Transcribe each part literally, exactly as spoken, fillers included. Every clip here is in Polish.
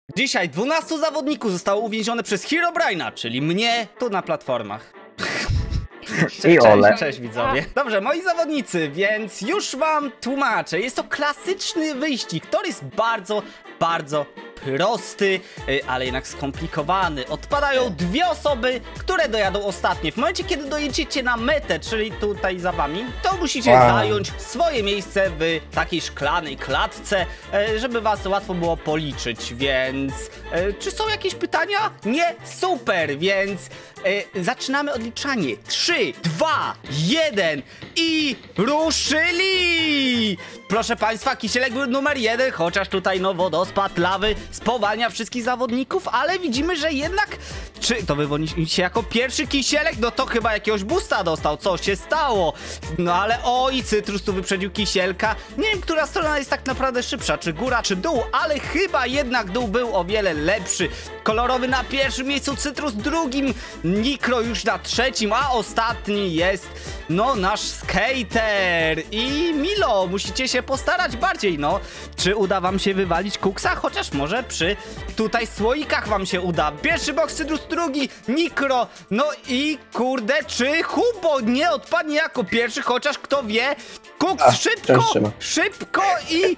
Dzisiaj dwunastu zawodników zostało uwięzione przez Herobrine'a, czyli mnie, tu na platformach. Cześć, I Ole. cześć, cześć widzowie. Dobrze, moi zawodnicy, więc już wam tłumaczę. Jest to klasyczny wyścig, który jest bardzo, bardzo prosty, ale jednak skomplikowany. Odpadają dwie osoby, które dojadą ostatnie. W momencie, kiedy dojedziecie na metę, czyli tutaj za wami, to musicie wow. zająć swoje miejsce w takiej szklanej klatce, żeby was łatwo było policzyć, więc... Czy są jakieś pytania? Nie? Super, więc zaczynamy odliczanie. trzy, dwa, jeden i ruszyli! Proszę państwa, kisielek był numer jeden, chociaż tutaj no wodospad lawy spowalnia wszystkich zawodników, ale widzimy, że jednak... Czy to wywodnicie jako pierwszy kisielek? No to chyba jakiegoś boosta dostał, co się stało? No ale oj, Cytrus tu wyprzedził kisielka. Nie wiem, która strona jest tak naprawdę szybsza, czy góra, czy dół, ale chyba jednak dół był o wiele lepszy. Kolorowy na pierwszym miejscu, Cytrus drugim, Nikro już na trzecim, a ostatni jest, no, nasz skater i Milo. Musicie się postarać bardziej, no. Czy uda wam się wywalić Kuksa? Chociaż może przy tutaj słoikach wam się uda. Pierwszy boks, Cytrus drugi, Nikro, no i kurde, czy Hubo nie odpadnie jako pierwszy, chociaż kto wie. Kuks, A, szybko, szybko i...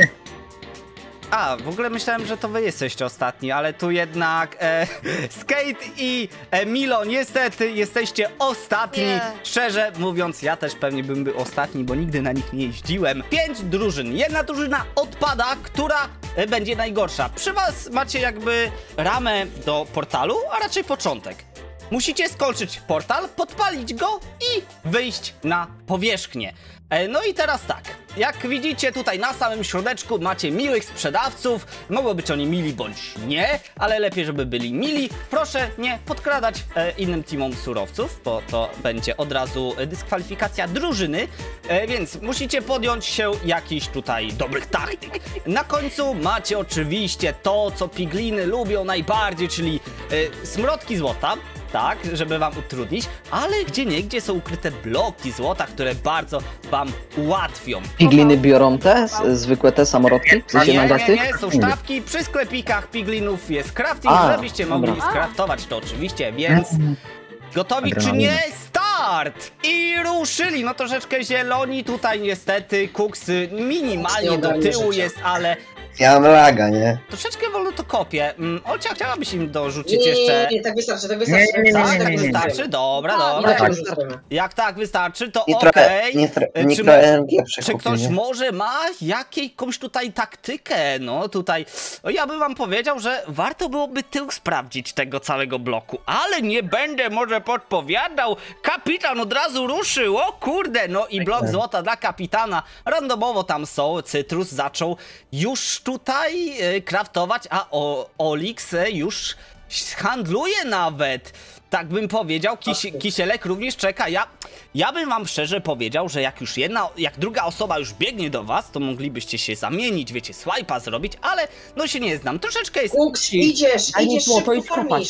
A, w ogóle myślałem, że to wy jesteście ostatni, ale tu jednak e, Skate i e, Milo, niestety jesteście ostatni. Nie. Szczerze mówiąc, ja też pewnie bym był ostatni, bo nigdy na nich nie jeździłem. Pięć drużyn, jedna drużyna odpada, która e, będzie najgorsza. Przy was macie jakby ramę do portalu, a raczej początek. Musicie skończyć portal, podpalić go i wyjść na powierzchnię. E, no i teraz tak, jak widzicie tutaj na samym środeczku macie miłych sprzedawców. Mogą być oni mili bądź nie, ale lepiej, żeby byli mili. Proszę nie podkradać e, innym teamom surowców, bo to będzie od razu dyskwalifikacja drużyny. E, więc musicie podjąć się jakichś tutaj dobrych taktyk. Na końcu macie oczywiście to, co pigliny lubią najbardziej, czyli e, smrodki złota. Tak, żeby wam utrudnić, ale gdzieniegdzie są ukryte bloki złota, które bardzo wam ułatwią. Pigliny biorą te, zwykłe te samorodki? Nie, nie, nie, nie, są sztabki, przy sklepikach piglinów jest crafting, A, żebyście mogli dobra. skraftować to oczywiście, więc gotowi czy nie? Start! I ruszyli, no troszeczkę zieloni, tutaj niestety Kuks minimalnie do tyłu jest, ale... Ja mam laga, nie? Troszeczkę wolno to kopię. Mm, Olcia, chciałabyś im dorzucić nie, jeszcze... Nie, nie, tak wystarczy, tak wystarczy. Nie, nie, nie, tak, nie, tak nie, nie, wystarczy? nie. Dobra, No, dobra. nie, Jak, tak jak tak wystarczy, to nie okej. Nie, nie, czy, nie czy ktoś może ma jakąś tutaj taktykę? No tutaj... O, ja bym wam powiedział, że warto byłoby tył sprawdzić tego całego bloku, ale nie będę może podpowiadał. Kapitan od razu ruszył, o kurde, no i blok złota dla kapitana. Randomowo tam są, Cytrus zaczął już tutaj y, kraftować, a o, Olix już handluje nawet. Tak bym powiedział, Kisi, Kisielek również czeka. Ja, ja bym wam szczerze powiedział, że jak już jedna, jak druga osoba już biegnie do was, to moglibyście się zamienić, wiecie, swipe'a zrobić, ale no się nie znam. Troszeczkę jest... Kuks, idziesz, idziesz szybko farmisz.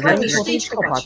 Idź kopać.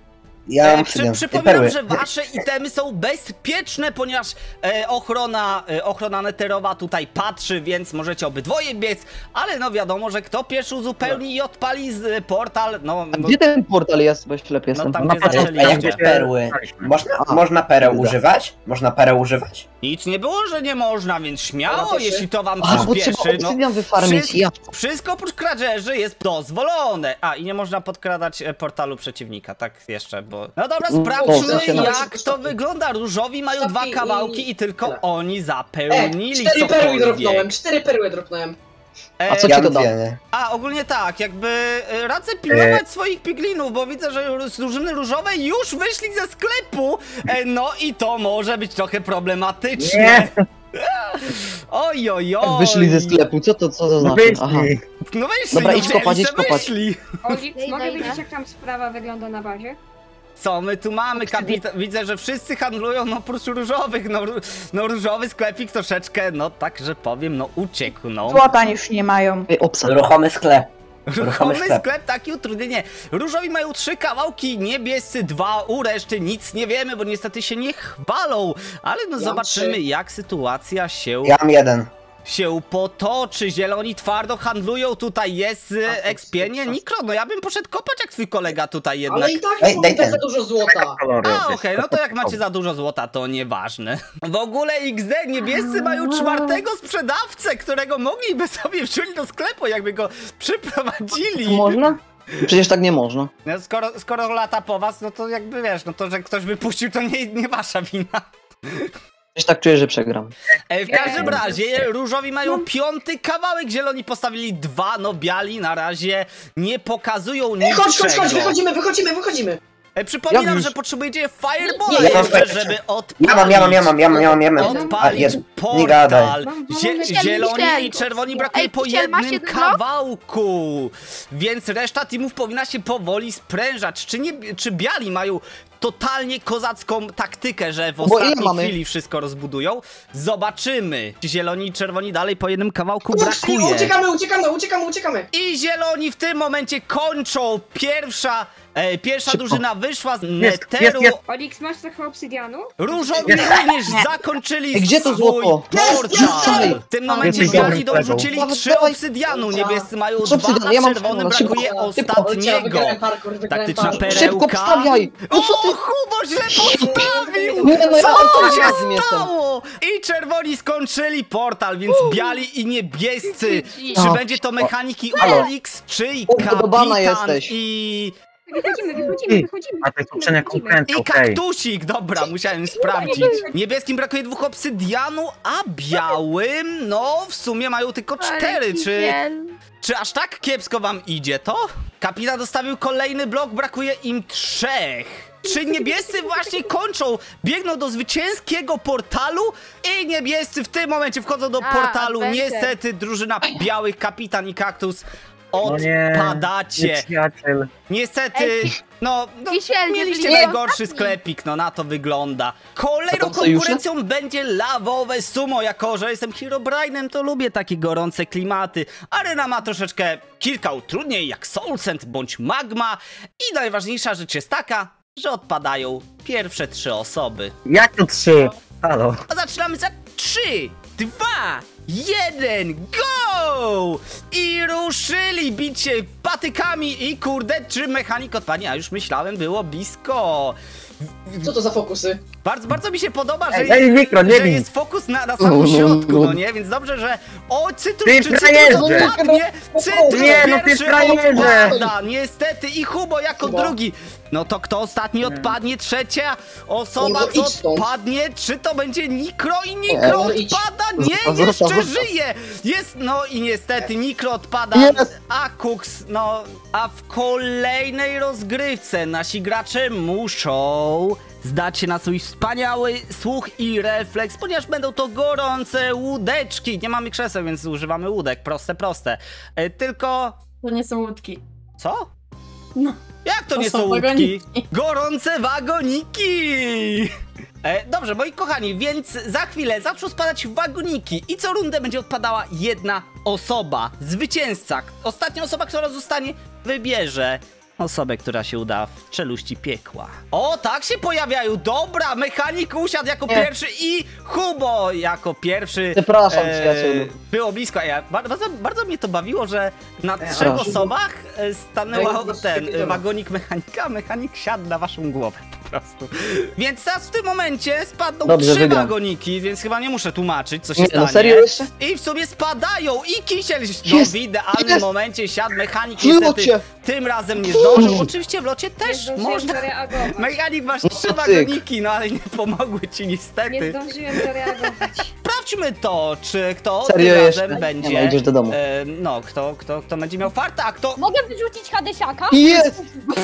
Ja e, przy, przypominam, że wasze itemy są bezpieczne, ponieważ e, ochrona, e, ochrona neterowa tutaj patrzy, więc możecie obydwoje biec, ale no wiadomo, że kto pierwszy uzupełni i odpali z, e, portal, no... A gdzie ten portal jest, bo ślepy jestem? No tam, no, gdzie zaczęliście. A jakby perły? Można, można pereł używać? Można pereł używać? Nic nie było, że nie można, więc śmiało, no, jeśli to wam A, bo przyspieszy. trzeba obsydian wyfarmić, wszystko, ja. wszystko oprócz kradzieży jest dozwolone. A, i nie można podkradać e, portalu przeciwnika, tak jeszcze, bo... No dobra, sprawdźmy no, jak to wygląda. Różowi mają dwa kawałki i tylko oni E, zapełnili cztery perły cokolwiek. dropnąłem, cztery perły dropnąłem. E, A co Ja ci to da? nie. A, ogólnie tak, jakby e, radzę pilnować e... swoich piglinów, bo widzę, że z drużyny różowej już wyszli ze sklepu, e, no i to może być trochę problematyczne. Nie. Oj, oj, oj. Wyszli ze sklepu, co to, co to znaczy? Aha. No wyszli, Dobra, no idź kopać, idź kopać. wyszli. Olik, mogę wiedzieć, jak tam sprawa wygląda na bazie? Co my tu mamy, kapitan? Widzę, że wszyscy handlują, no oprócz różowych, no, no różowy sklepik troszeczkę, no tak, że powiem, no uciekł, no. Złota już nie mają. Ej, obsa. Ruchomy sklep. Ruchomy sklep. sklep, takie utrudnienie. Różowi mają trzy kawałki, niebiescy dwa, u reszty nic nie wiemy, bo niestety się nie chwalą. Ale no Ja zobaczymy, trzy. jak sytuacja się... Ja mam jeden. się potoczy. Zieloni twardo handlują, tutaj jest e, ekspienie. Nikro, no ja bym poszedł kopać jak twój kolega tutaj jednak. Ale i tak Ej, jest daj ten. za dużo złota. A, okej, no to jak macie za dużo złota, to nieważne. W ogóle X D, niebiescy mają czwartego sprzedawcę, którego mogliby sobie wziąć do sklepu, jakby go przyprowadzili. Można? Przecież tak nie można. No, skoro, skoro lata po was, no to jakby wiesz, no to, że ktoś wypuścił, to nie, nie wasza wina. Przecież tak czuję, że przegram. E, w każdym razie różowi mają piąty kawałek, zieloni postawili dwa, no biali na razie nie pokazują Ej, chodź, chodź, chodź, niczego. wychodzimy, wychodzimy, wychodzimy. E, przypominam, Ja że potrzebujecie Fireballa Nie, ja jeszcze, mam- żeby odpalić. Ja mam, ja mam, ja mam, ja mam, ja mam, ja mam. A, Odpalić jest, nie portal. gadaj. Zie Michel, zieloni Michel. i czerwoni brakuje Ej, po Michel, masz jednym jeden blok? kawałku. Więc reszta teamów powinna się powoli sprężać. Czy, nie, czy biali mają totalnie kozacką taktykę, że w Bo ile ostatniej mamy? chwili wszystko rozbudują? Zobaczymy. Zieloni i czerwoni dalej po jednym kawałku Kurczę, brakuje. uciekamy, uciekamy, uciekamy, uciekamy. I zieloni w tym momencie kończą. Pierwsza, e, pierwsza Szybko. drużyna wyszła z Jest, Netheru. jest, jest. Olix, masz trochę obsydianu? Różowi również zakończyli Ej, gdzie to swój złoto? portal. Jest, W tym momencie Jesteś biali dobrym dorzucili kolegą. trzy Dawaj. obsydianu. Niebiescy mają Co dwa, obsydian? a Ja mam czerwonym szybko. brakuje Szybko. ostatniego. Wygrałem parkour, wygrałem Taktyczna parkour. perełka. Szybko wstawiaj! No co O, ty? Hubo źle postawił! Nie, no ja Co tam się razem jestem. stało? I czerwoni skończyli portal, więc biali i niebiescy. Czy No. będzie to mechaniki Halo. Olix, czy i Upodobana kapitan jesteś. i... Wychodzimy, wychodzimy, wychodzimy. A to jest poprzednia wychodzimy. konkurencja, I okej. kaktusik, dobra, musiałem sprawdzić. Niebieskim brakuje dwóch obsydianu, a białym, no w sumie mają tylko cztery. Czy, czy aż tak kiepsko wam idzie to? Kapitan dostawił kolejny blok, brakuje im trzech. Czy niebiescy właśnie kończą, biegną do zwycięskiego portalu i niebiescy w tym momencie wchodzą do A, portalu. adventure. Niestety drużyna białych, kapitan i kaktus No nie, odpadacie. nieprzyjaciel. Niestety, no, no Kisiel, mieliście nie byli najgorszy ostatni. sklepik, no na to wygląda. A Kolejną to sojusze? konkurencją będzie lawowe sumo, jako że jestem Herobrine'em, to lubię takie gorące klimaty. Arena ma troszeczkę kilka utrudnień, jak Soulsend bądź Magma i najważniejsza rzecz jest taka, że odpadają pierwsze trzy osoby. Jak to trzy? Halo. A zaczynamy za trzy, dwa, jeden, go! I ruszyli bicie patykami i kurde, czy mechanik odpadnie? A już myślałem, było blisko. Co to za fokusy? Bardzo, bardzo mi się podoba, że, Ej, ej, mikro, nie że bij. jest fokus na, na samym środku, no nie? Więc dobrze, że... O, cytrus, Ty czy cytrus frajerze! odpadnie? Cytrus Nie, no ty pierwszy frajerze! odpada, niestety. I Hubo jako Hubo. drugi. No to kto ostatni odpadnie? Trzecia osoba, Kurde, co idź stąd. odpadnie? Czy to będzie Nikro? I Nikro Nie, idź. odpada? Nie, Zostaw, jeszcze zostaw. żyje! Jest, no i niestety Nikro odpada, Jest. a Kuks, no... A w kolejnej rozgrywce nasi gracze muszą zdać się na swój wspaniały słuch i refleks, ponieważ będą to gorące łódeczki. Nie mamy krzeseł, więc używamy łódek. Proste, proste. E, tylko... To nie są łódki. Co? No. Jak to, To nie są są łódki? wagoniki. Gorące wagoniki! E, dobrze, moi kochani, więc za chwilę zaczną spadać wagoniki i co rundę będzie odpadała jedna osoba. Zwycięzca. Ostatnia osoba, która zostanie, wybierze osobę, która się uda w czeluści piekła. O, tak się pojawiają. Dobra, mechanik usiadł jako Nie. pierwszy i Hubo jako pierwszy. Przepraszam, przyjacielu. Było blisko. Ja, bardzo, bardzo mnie to bawiło, że na trzech Proszę. osobach e, stanęła No i- ten e, wagonik mechanika, a mechanik siadł na waszą głowę po prostu. Więc teraz w tym momencie spadną Dobrze, trzy wygram. wagoniki, więc chyba nie muszę tłumaczyć, co się Nie, stanie. no serio jeszcze? I w sumie spadają i Kisiel no, Jest, w idealnym jest. momencie siadł, mechanik W niestety locie. tym razem nie zdążył. Oczywiście w locie Nie też zdążyłem można. zareagować. Mechanik masz No trzy to wagoniki, no ale nie pomogły ci Nie niestety. zdążyłem zareagować. Sprawdźmy to, czy kto Serio tym jeszcze? razem będzie. Nie, no, idziesz do domu. E, no, kto, kto, kto będzie miał farta, a kto. Mogę wyrzucić Hadesiaka? Jest!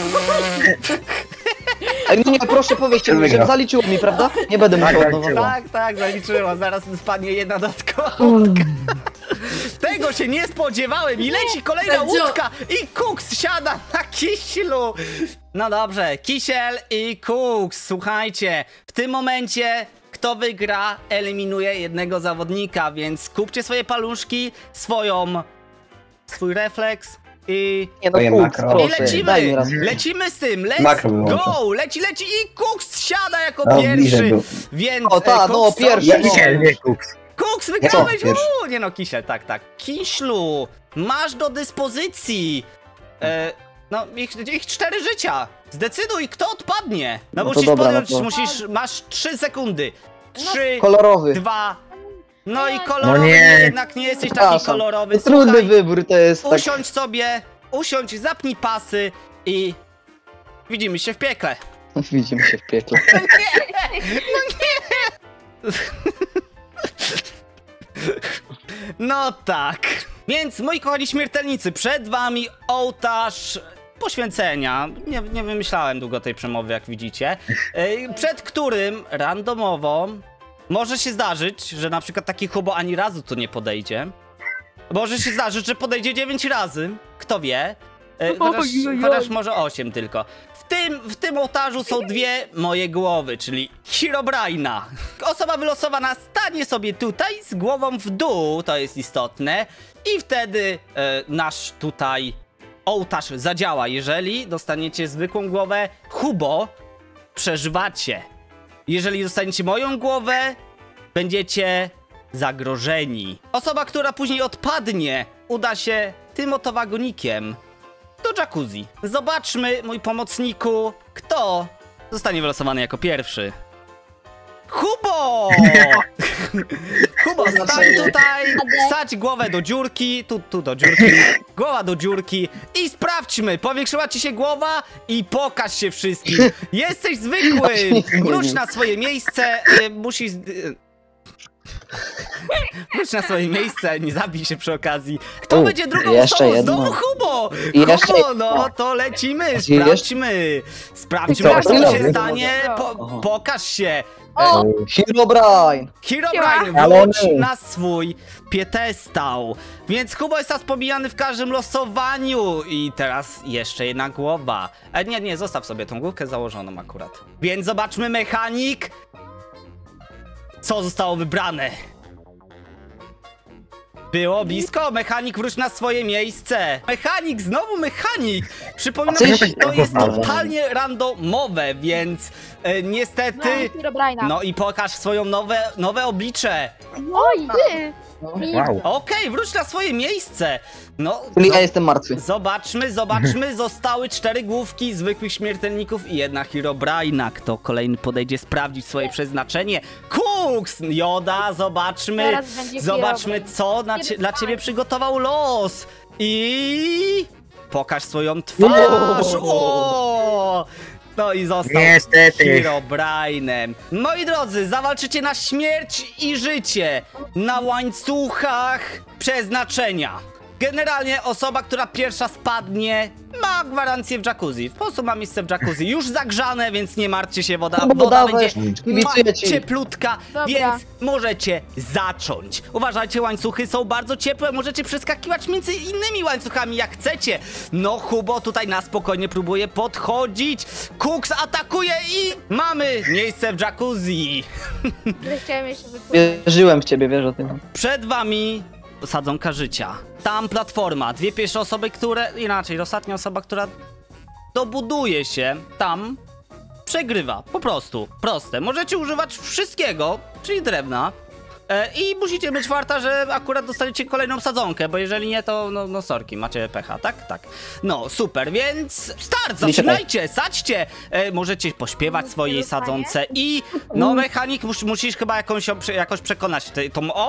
Ej, no nie, proszę powiedzcie mi, że Wygrał. zaliczyło mi, prawda? Nie będę musiał Tak, od nowa. zaliczyło. Tak, tak, zaliczyło. Zaraz spadnie jedna dodatkowa łódka. Tego się nie spodziewałem i leci kolejna Będzie- łódka i Kuks siada na Kiślu. No dobrze, Kisiel i Kuks, słuchajcie, w tym momencie kto wygra, eliminuje jednego zawodnika, więc kupcie swoje paluszki, swoją, swój refleks i... Nie no, Twoje Kuks, makro. I proszę, daj mi lecimy, raz. lecimy z tym, Makro let's wyłączę. go, leci, leci i Kuks siada jako No, bliżej pierwszy, był. więc O, ta, e, no, Kuks, pierwszy, co- no. Kisiel, nie kuks. Kuks, wygrałeś! Co? Pierwszy. Uuu, nie no, Kisiel, tak, tak. Kiślu, masz do dyspozycji e, no, ich, ich cztery życia. Zdecyduj, kto odpadnie. No, No to musisz dobra, podjąć, no to- musisz, masz trzy sekundy. Trzy, Kolorowy. dwa, no i kolorowy, No nie. jednak nie jesteś taki Przepraszam. kolorowy. Trudny Słuchaj, wybór to jest tak. usiądź sobie, usiądź, zapnij pasy i widzimy się w piekle. Widzimy się w piekle. No nie, no nie. No tak. Więc, moi kochani śmiertelnicy, przed wami ołtarz poświęcenia. Nie, nie wymyślałem długo tej przemowy, jak widzicie. Yy, Przed którym randomowo może się zdarzyć, że na przykład taki Hubo ani razu tu nie podejdzie. Może się zdarzyć, że podejdzie dziewięć razy. Kto wie? Yy, Chociaż, chociaż może osiem tylko. W tym, w tym ołtarzu są dwie moje głowy, czyli Herobrine'a. Osoba wylosowana stanie sobie tutaj z głową w dół, to jest istotne. I wtedy e, nasz tutaj ołtarz zadziała. Jeżeli dostaniecie zwykłą głowę, Hubo, przeżywacie. Jeżeli dostaniecie moją głowę, będziecie zagrożeni. Osoba, która później odpadnie, uda się tym oto wagonikiem do jacuzzi. Zobaczmy, mój pomocniku, kto zostanie wylosowany jako pierwszy. Hubo! Hubo, stań tutaj, wsadź głowę do dziurki, tu, tu do dziurki, głowa do dziurki i sprawdźmy, powiększyła ci się głowa i pokaż się wszystkim. Jesteś zwykłym, wróć na swoje miejsce, y, musisz... y, Wróć na swoje miejsce, nie zabij się przy okazji. Kto U, będzie drugą jeszcze osobą? jedno. Znowu Hubo! I jeszcze Hubo, jedno. no to lecimy, Jeszcze- sprawdźmy. Sprawdźmy, Co, co się dobry? stanie. Po, Aha. pokaż się. O! Herobrine! Herobrine, Ale wróć on- na swój piedestał. Więc Hubo jest teraz pomijany w każdym losowaniu. I teraz jeszcze jedna głowa. E, nie, nie, zostaw sobie tą główkę założoną akurat. Więc zobaczmy, mechanik. Co zostało wybrane? Było blisko, mechanik wróć na swoje miejsce. Mechanik, znowu mechanik. Przypominam, A coś- że to jest Dobra. totalnie randomowe, więc e, niestety... Herobrine'a. No i pokaż swoją nowe, nowe oblicze. Oj, ty! Wow. Okej, wróć na swoje miejsce. No, Czyli zo- ja jestem martwy. zobaczmy, zobaczmy. Zostały cztery główki zwykłych śmiertelników i jedna Herobrine'a. Kto kolejny podejdzie sprawdzić swoje przeznaczenie? Kuks! Joda, zobaczmy. Teraz będzie Zobaczmy, Herobrine. co na cie, dla ciebie przygotował los. I... Pokaż swoją twarz. O! No i został Niestety. Herobrine'em. Moi drodzy, zawalczycie na śmierć i życie na łańcuchach przeznaczenia. Generalnie osoba, która pierwsza spadnie, ma gwarancję w jacuzzi. Po prostu ma miejsce w jacuzzi. Już zagrzane, więc nie martwcie się, woda, No bo woda dawaj, będzie kibicuję ma- ci. cieplutka, Dobra. więc możecie zacząć. Uważajcie, łańcuchy są bardzo ciepłe, możecie przeskakiwać między innymi łańcuchami jak chcecie. No, Hubo tutaj na spokojnie próbuje podchodzić. Kuks atakuje i mamy miejsce w jacuzzi. Chciałem jeszcze wypłynąć. Wierzyłem w ciebie, wiesz o tym. Przed wami sadzonka życia. Tam platforma, dwie pierwsze osoby, które... Inaczej, ostatnia osoba, która dobuduje się tam, przegrywa. Po prostu. Proste. Możecie używać wszystkiego, czyli drewna. E, I musicie być warta, że akurat dostaniecie kolejną sadzonkę, bo jeżeli nie, to no, no sorki, macie pecha, tak? Tak. No, super, więc start, zaczynajcie, sadźcie! E, możecie pośpiewać swojej Dostanie? sadzonce i no mechanik, mus, musisz chyba jakąś, ją prze- jakoś przekonać ty, tą... O!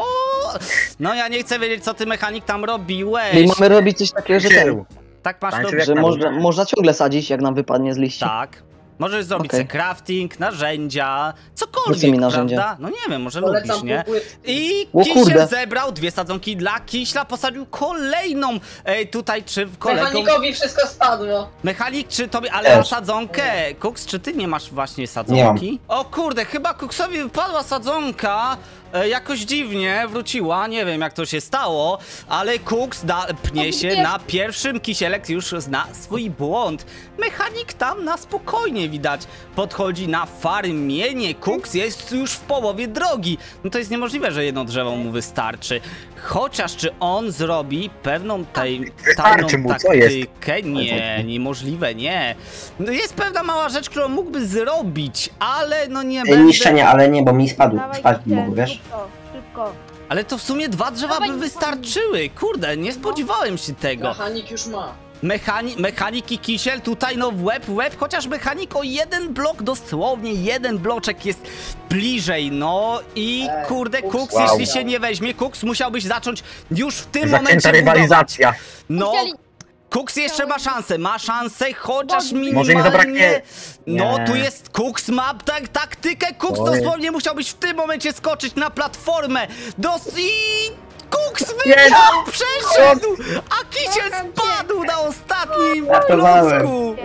No ja nie chcę wiedzieć, co ty mechanik tam robiłeś. Czyli mamy robić coś takiego, że ten, Tak masz Tańczy to... jak że na można, można ciągle sadzić, jak nam wypadnie z liści. Tak. Możesz zrobić Okej. sobie crafting, narzędzia, Po co cokolwiek, mi narzędzia? prawda? No nie wiem, może lubisz, Polecam nie? półpłyt. I O Kisiel kurde. zebrał dwie sadzonki dla Kiśla, posadził kolejną. Ej, tutaj czy w kolegą... Mechanikowi wszystko spadło. Mechanik, czy tobie, ale Też. ma sadzonkę. Kuks, czy ty nie masz właśnie sadzonki? O kurde, chyba Kuksowi wypadła sadzonka. E, jakoś dziwnie wróciła, nie wiem jak to się stało, ale Kuks da, pnie się wiesz- na pierwszym, Kisielek już zna swój błąd. Mechanik tam na spokojnie widać podchodzi na farmienie. Kuks jest już w połowie drogi. No to jest niemożliwe, że jedno drzewo mu wystarczy. Chociaż czy on zrobi pewną tej tajną Wystarczy mu, co jest? taktykę? Nie, niemożliwe, nie. No jest pewna mała rzecz, którą mógłby zrobić, ale no nie E, będę... Niszczenie, ale nie, bo mi spadł, Dawaj, spadł Kisiel, mógł, wiesz? Szybko, szybko. Ale to w sumie dwa drzewa by wystarczyły. Kurde, nie spodziewałem się tego. Mechanik już ma. Mechani mechanik i kisiel tutaj no w łeb, w łeb, chociaż mechanik o jeden blok, dosłownie jeden bloczek jest bliżej, no i Ej, kurde, Kuks, Kuks, wow. jeśli się nie weźmie, Kuks musiałbyś zacząć już w tym Zacięta momencie rywalizacja. budować. No, Kuks jeszcze ma szansę, ma szansę, chociaż Może im minimalnie. zabraknie. No, Nie. tu jest Kuks, ma tak, taktykę, Kuks Oj. dosłownie musiałbyś w tym momencie skoczyć na platformę, dos i... Kuks Nie. wygrał, przeszedł, a kisiel Kocham cię. spadł na ostatnim Ratowałem. klocku.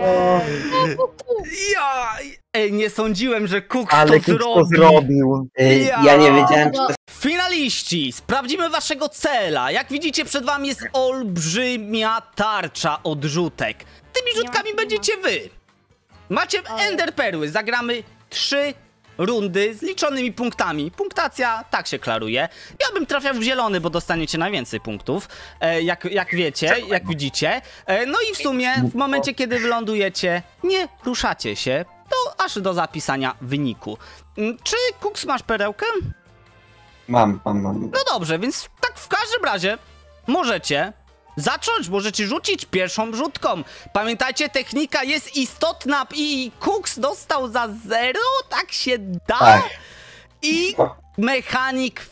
Ja, ej, nie sądziłem, że Kuks Ale to Kuks zrobi. to zrobił. Y, Ja. ja nie wiedziałem, czy to Finaliści, sprawdzimy waszego cela. Jak widzicie, przed wami jest olbrzymia tarcza odrzutek. Tymi rzutkami Nie ma będziecie wy. Macie Ender Perły, zagramy trzy rundy z liczonymi punktami. Punktacja tak się klaruje. Ja bym trafiał w zielony, bo dostaniecie najwięcej punktów, e, jak, jak wiecie, jak widzicie. E, no i w sumie w momencie, kiedy wylądujecie, nie ruszacie się, to aż do zapisania wyniku. Mm, Czy Kuks masz perełkę? mam, mam, mam. No dobrze, więc tak w każdym razie możecie zacząć, możecie rzucić pierwszą rzutką. Pamiętajcie, technika jest istotna i Kuks dostał za zero, tak się da. Tak. I mechanik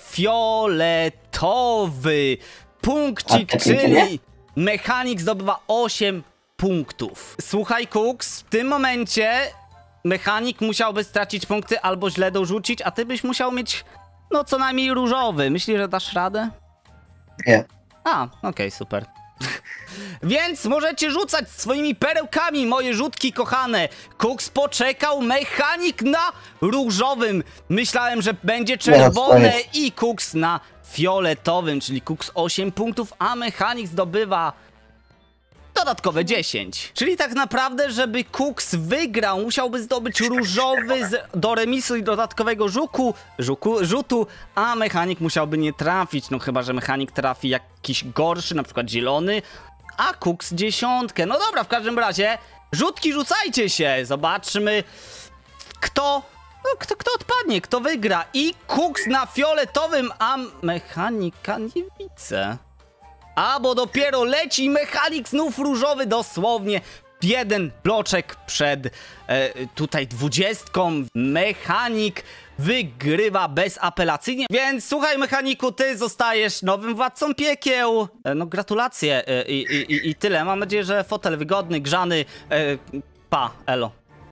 fioletowy. Punkcik, A techniki nie? czyli mechanik zdobywa osiem punktów. Słuchaj, Kuks, w tym momencie mechanik musiałby stracić punkty albo źle dorzucić, a ty byś musiał mieć no co najmniej różowy. Myślisz, że dasz radę? Nie. A, okej, super. Więc możecie rzucać swoimi perełkami, moje rzutki kochane. Kuks poczekał, mechanik na różowym. Myślałem, że będzie czerwone to i Kuks na fioletowym, czyli Kuks osiem punktów, a mechanik zdobywa dodatkowe dziesięć. Czyli tak naprawdę, żeby Kuks wygrał, musiałby zdobyć różowy z, do remisu i dodatkowego żuku, żuku, rzutu, a mechanik musiałby nie trafić. No chyba, że mechanik trafi jakiś gorszy, na przykład zielony, a Kuks dziesiątkę. No dobra, w każdym razie rzutki rzucajcie się. Zobaczmy, kto... No, kto, kto odpadnie, kto wygra. I Kuks na fioletowym, a mechanika nie widzę. A, bo dopiero leci mechanik znów różowy, dosłownie jeden bloczek przed e, tutaj dwudziestką. Mechanik wygrywa bezapelacyjnie. Więc słuchaj, mechaniku, ty zostajesz nowym władcą piekieł. E, no gratulacje e, i, i, i, i tyle. Mam nadzieję, że fotel wygodny, grzany. E, pa, elo.